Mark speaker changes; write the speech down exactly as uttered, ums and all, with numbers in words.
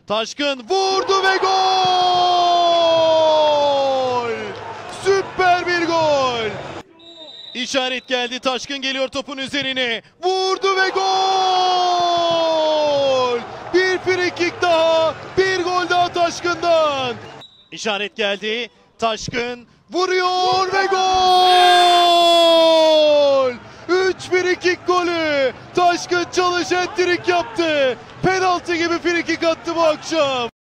Speaker 1: Taşkın vurdu ve gol! Süper bir gol! İşaret geldi. Taşkın geliyor topun üzerine. Vurdu ve gol! Bir free kick daha. Bir gol daha Taşkın'dan. İşaret geldi. Taşkın vuruyor ve gol! üç free kick golü. Taşkın çalış hat-trick yaptı. Penaltı gibi free kick attı bu akşam.